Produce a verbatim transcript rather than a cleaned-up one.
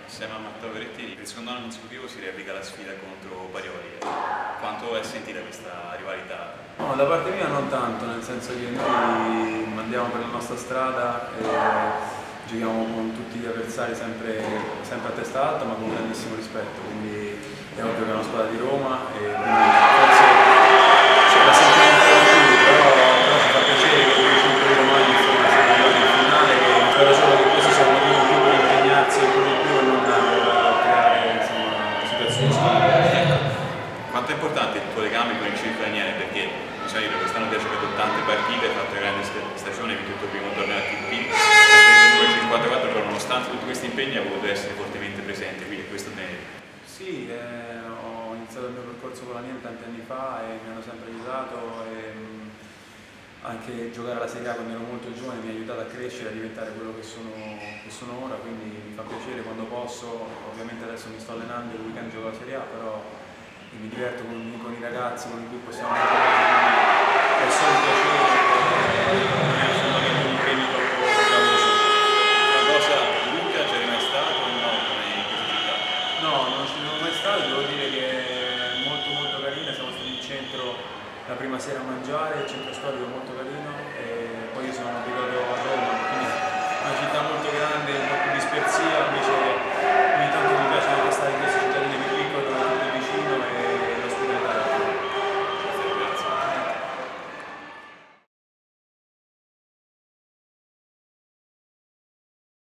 Insieme a Matteo Berrettini, per il secondo anno consecutivo si replica la sfida contro Parioli. Quanto è sentita questa rivalità? No, da parte mia non tanto, nel senso che noi andiamo per la nostra strada e giochiamo con tutti gli avversari sempre, sempre a testa alta ma con grandissimo rispetto, quindi è ovvio che è una squadra di Roma e quindi forse cioè, la sentiamo un po' di più, però, però ci fa piacere che i cinque romani insomma siano arrivati in finale e spero solo che questo sia un motivo in più per impegnarsi ancora di più e non per creare insomma, situazioni scomode. Quanto è importante il tuo legame con il circo Daniele? Perché bisogna dire che quest'anno ti ha giocato tante partite, hai fatto una grande stagione, hai vinto il tuo primo torneo a T P, il cinquantaquattro, però nonostante tutti questi impegni ha voluto essere fortemente presente, quindi questo ne... Sì, eh, ho iniziato il mio percorso con la Niente tanti anni fa e mi hanno sempre aiutato e mh, anche giocare alla Serie A quando ero molto giovane mi ha aiutato a crescere, a diventare quello che sono, che sono ora, quindi mi fa piacere quando posso. Ovviamente adesso mi sto allenando, il weekend gioco alla Serie A, però mi diverto con, con i ragazzi con cui possiamo giocare, è solo un piacere, non è assolutamente un impegno troppo gravoso. Una cosa, Luca c'eri mai stato o no come in questa città? No, non ci sono mai stato, devo dire che è molto molto carina, siamo stati in centro la prima sera a mangiare, il centro storico molto carino e poi io sono abituato a Roma, quindi è una città molto grande, un po' più dispersiva, invece ogni tanto mi piace anche